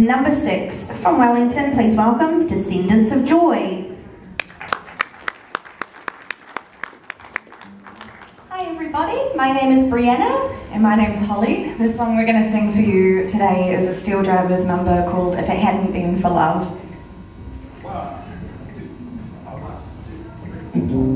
number 6. From Wellington, please welcome Descendants of Joy. Hi everybody, my name is Brianna. And my name's Holly. The song we're going to sing for you today is a Steel Drivers number called If It Hadn't Been for Love. 1, 2, 3.